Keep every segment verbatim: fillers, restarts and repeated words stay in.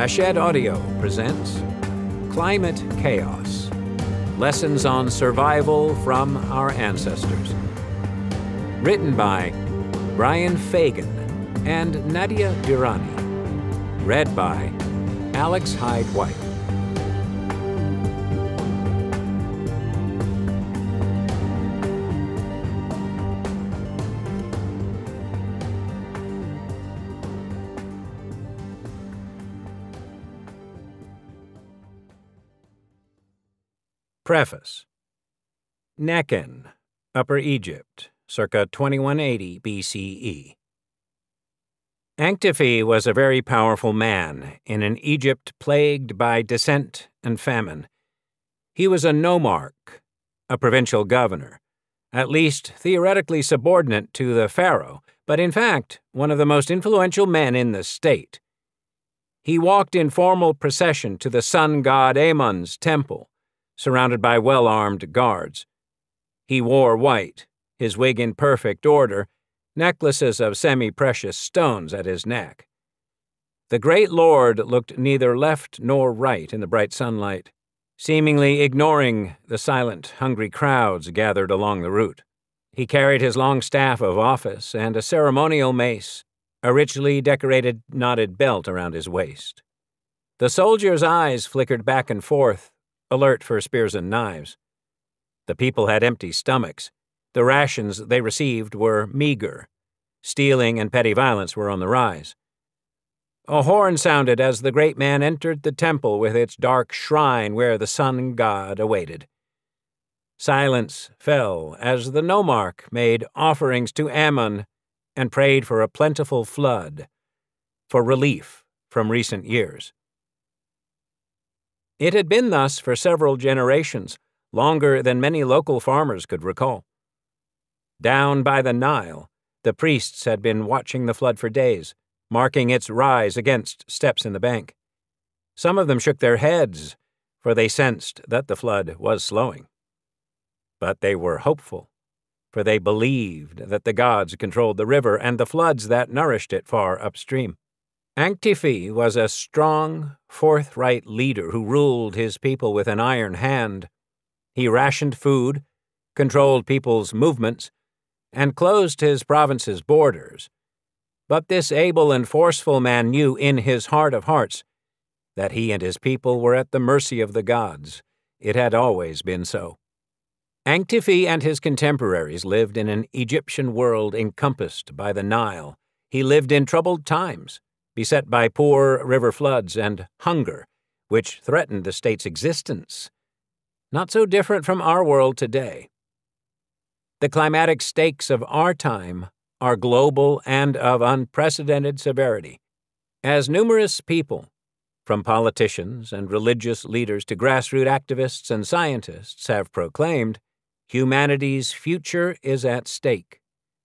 Hachette Audio presents Climate Chaos, Lessons on Survival from Our Ancestors. Written by Brian Fagan and Nadia Durrani. Read by Alex Hyde-White. Preface. Nekhen, Upper Egypt, circa twenty-one eighty B C E. Anktifi was a very powerful man in an Egypt plagued by dissent and famine. He was a nomarch, a provincial governor, at least theoretically subordinate to the pharaoh, but in fact one of the most influential men in the state. He walked in formal procession to the sun god Amun's temple, surrounded by well-armed guards. He wore white, his wig in perfect order, necklaces of semi-precious stones at his neck. The great lord looked neither left nor right in the bright sunlight, seemingly ignoring the silent, hungry crowds gathered along the route. He carried his long staff of office and a ceremonial mace, a richly decorated knotted belt around his waist. The soldiers' eyes flickered back and forth, alert for spears and knives. The people had empty stomachs. The rations they received were meager. Stealing and petty violence were on the rise. A horn sounded as the great man entered the temple with its dark shrine where the sun god awaited. Silence fell as the nomarch made offerings to Amun and prayed for a plentiful flood, for relief from recent years. It had been thus for several generations, longer than many local farmers could recall. Down by the Nile, the priests had been watching the flood for days, marking its rise against steps in the bank. Some of them shook their heads, for they sensed that the flood was slowing. But they were hopeful, for they believed that the gods controlled the river and the floods that nourished it far upstream. Anktifi was a strong, forthright leader who ruled his people with an iron hand. He rationed food, controlled people's movements, and closed his province's borders. But this able and forceful man knew in his heart of hearts that he and his people were at the mercy of the gods. It had always been so. Anktifi and his contemporaries lived in an Egyptian world encompassed by the Nile. He lived in troubled times, beset by poor river floods and hunger, which threatened the state's existence. Not so different from our world today. The climatic stakes of our time are global and of unprecedented severity. As numerous people, from politicians and religious leaders to grassroots activists and scientists, have proclaimed, humanity's future is at stake.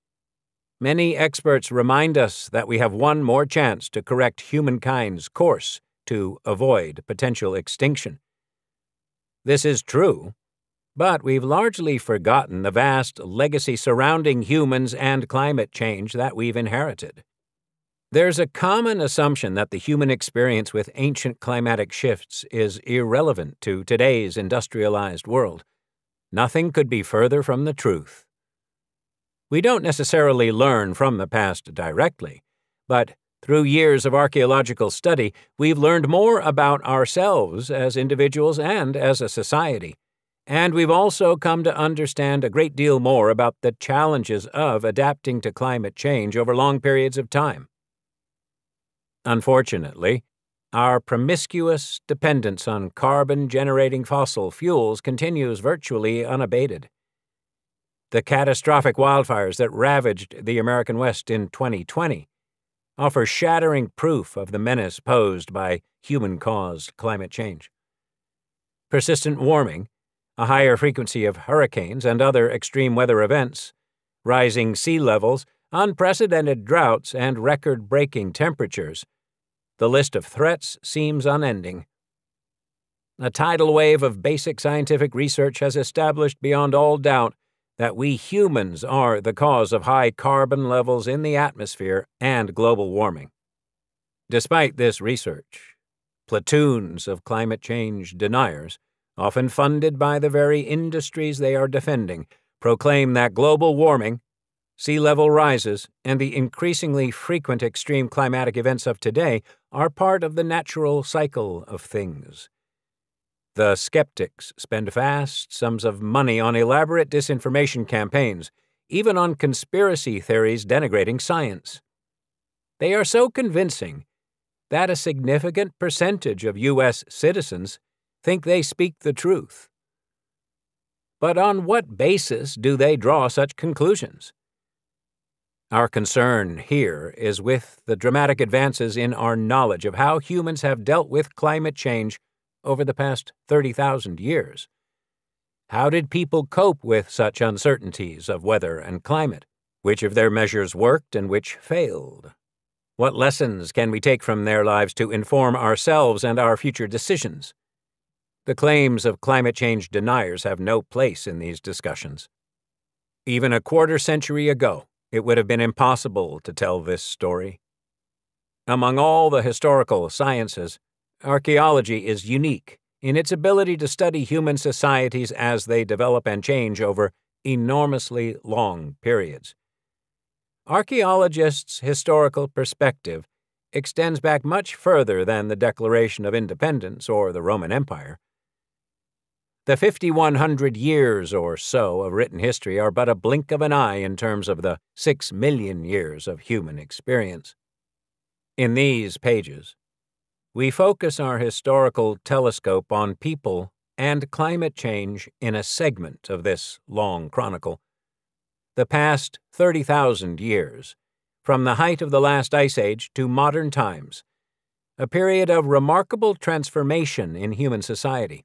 Many experts remind us that we have one more chance to correct humankind's course to avoid potential extinction. This is true, but we've largely forgotten the vast legacy surrounding humans and climate change that we've inherited. There's a common assumption that the human experience with ancient climatic shifts is irrelevant to today's industrialized world. Nothing could be further from the truth. We don't necessarily learn from the past directly, but through years of archaeological study, we've learned more about ourselves as individuals and as a society, and we've also come to understand a great deal more about the challenges of adapting to climate change over long periods of time. Unfortunately, our promiscuous dependence on carbon-generating fossil fuels continues virtually unabated. The catastrophic wildfires that ravaged the American West in twenty twenty offer shattering proof of the menace posed by human-caused climate change. Persistent warming, a higher frequency of hurricanes and other extreme weather events, rising sea levels, unprecedented droughts, and record-breaking temperatures. The list of threats seems unending. A tidal wave of basic scientific research has established beyond all doubt that we humans are the cause of high carbon levels in the atmosphere and global warming. Despite this research, platoons of climate change deniers, often funded by the very industries they are defending, proclaim that global warming, sea level rises, and the increasingly frequent extreme climatic events of today are part of the natural cycle of things. The skeptics spend vast sums of money on elaborate disinformation campaigns, even on conspiracy theories denigrating science. They are so convincing that a significant percentage of U S citizens think they speak the truth. But on what basis do they draw such conclusions? Our concern here is with the dramatic advances in our knowledge of how humans have dealt with climate change over the past thirty thousand years. How did people cope with such uncertainties of weather and climate? Which of their measures worked and which failed? What lessons can we take from their lives to inform ourselves and our future decisions? The claims of climate change deniers have no place in these discussions. Even a quarter century ago, it would have been impossible to tell this story. Among all the historical sciences, archaeology is unique in its ability to study human societies as they develop and change over enormously long periods. Archaeologists' historical perspective extends back much further than the Declaration of Independence or the Roman Empire. The fifty-one hundred years or so of written history are but a blink of an eye in terms of the six million years of human experience. In these pages, we focus our historical telescope on people and climate change in a segment of this long chronicle. The past thirty thousand years, from the height of the last ice age to modern times, a period of remarkable transformation in human society.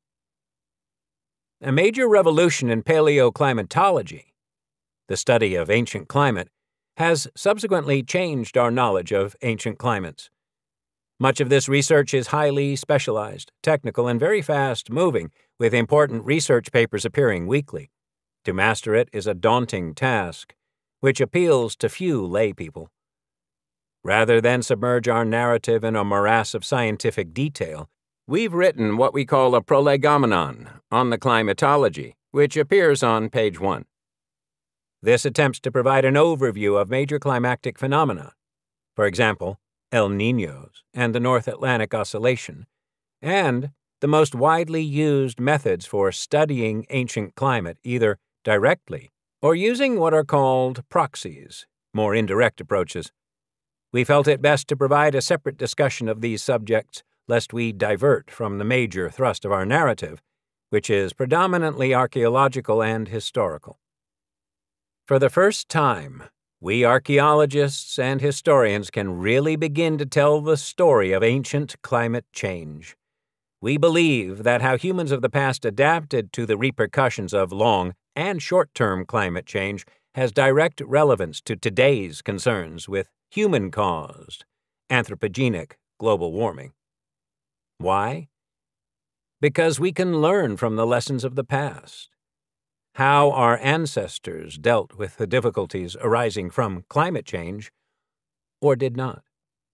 A major revolution in paleoclimatology, the study of ancient climate, has subsequently changed our knowledge of ancient climates. Much of this research is highly specialized, technical, and very fast-moving, with important research papers appearing weekly. To master it is a daunting task, which appeals to few lay people. Rather than submerge our narrative in a morass of scientific detail, we've written what we call a prolegomenon on the climatology, which appears on page one. This attempts to provide an overview of major climactic phenomena, for example, El Niños and the North Atlantic Oscillation, and the most widely used methods for studying ancient climate either directly or using what are called proxies, more indirect approaches. We felt it best to provide a separate discussion of these subjects lest we divert from the major thrust of our narrative, which is predominantly archaeological and historical. For the first time, we archaeologists and historians can really begin to tell the story of ancient climate change. We believe that how humans of the past adapted to the repercussions of long and short-term climate change has direct relevance to today's concerns with human-caused, anthropogenic global warming. Why? Because we can learn from the lessons of the past. How our ancestors dealt with the difficulties arising from climate change, or did not.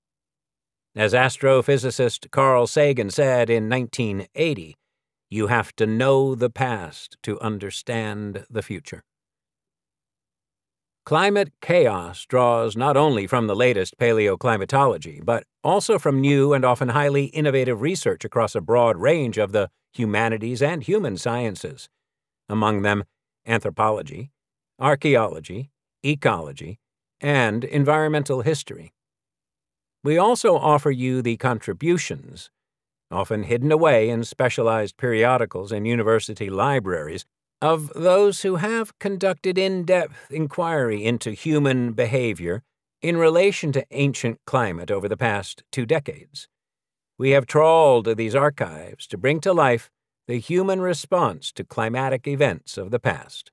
As astrophysicist Carl Sagan said in nineteen eighty, you have to know the past to understand the future. Climate chaos draws not only from the latest paleoclimatology, but also from new and often highly innovative research across a broad range of the humanities and human sciences, among them anthropology, archaeology, ecology, and environmental history. We also offer you the contributions, often hidden away in specialized periodicals and university libraries, of those who have conducted in-depth inquiry into human behavior in relation to ancient climate over the past two decades. We have trawled these archives to bring to life the human response to climatic events of the past.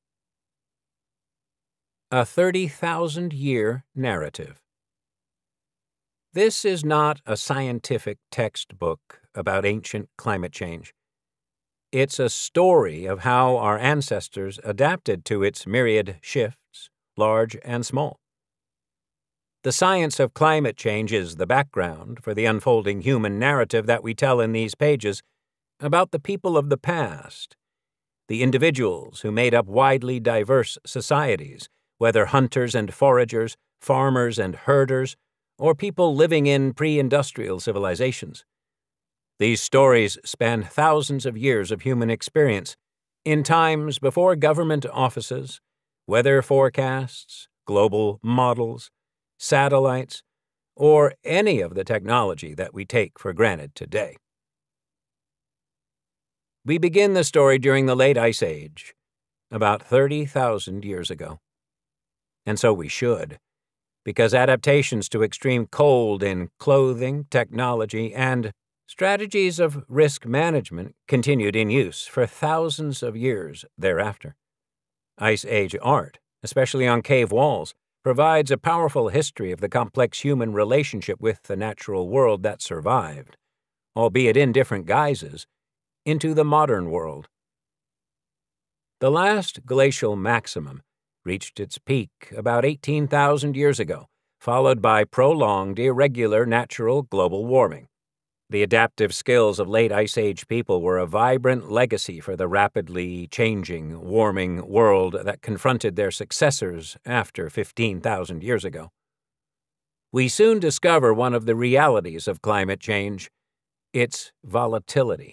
A thirty thousand year narrative. This is not a scientific textbook about ancient climate change. It's a story of how our ancestors adapted to its myriad shifts, large and small. The science of climate change is the background for the unfolding human narrative that we tell in these pages about the people of the past, the individuals who made up widely diverse societies, whether hunters and foragers, farmers and herders, or people living in pre-industrial civilizations. These stories span thousands of years of human experience, in times before government offices, weather forecasts, global models, satellites, or any of the technology that we take for granted today. We begin the story during the late Ice Age, about thirty thousand years ago. And so we should, because adaptations to extreme cold in clothing, technology, and strategies of risk management continued in use for thousands of years thereafter. Ice Age art, especially on cave walls, provides a powerful history of the complex human relationship with the natural world that survived, albeit in different guises, into the modern world. The last glacial maximum reached its peak about eighteen thousand years ago, followed by prolonged, irregular natural global warming. The adaptive skills of late Ice Age people were a vibrant legacy for the rapidly changing, warming world that confronted their successors after fifteen thousand years ago. We soon discover one of the realities of climate change: its volatility.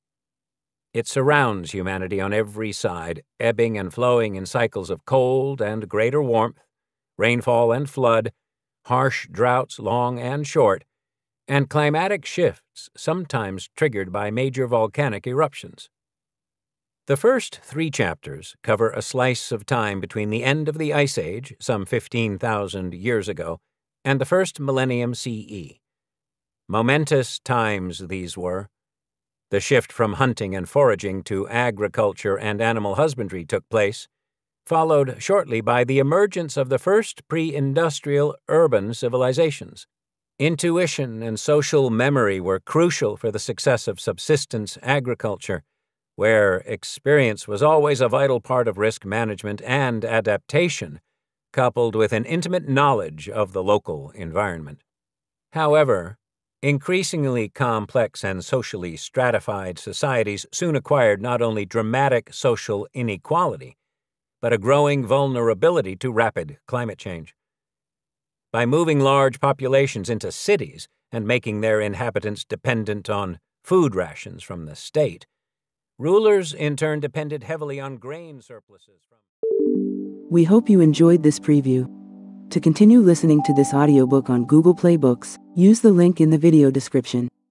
It surrounds humanity on every side, ebbing and flowing in cycles of cold and greater warmth, rainfall and flood, harsh droughts long and short, and climatic shifts sometimes triggered by major volcanic eruptions. The first three chapters cover a slice of time between the end of the Ice Age, some fifteen thousand years ago, and the first millennium C E. Momentous times these were. The shift from hunting and foraging to agriculture and animal husbandry took place, followed shortly by the emergence of the first pre-industrial urban civilizations. Intuition and social memory were crucial for the success of subsistence agriculture, where experience was always a vital part of risk management and adaptation, coupled with an intimate knowledge of the local environment. However, increasingly complex and socially stratified societies soon acquired not only dramatic social inequality, but a growing vulnerability to rapid climate change. By moving large populations into cities and making their inhabitants dependent on food rations from the state, rulers in turn depended heavily on grain surpluses from... We hope you enjoyed this preview. To continue listening to this audiobook on Google Play Books, use the link in the video description.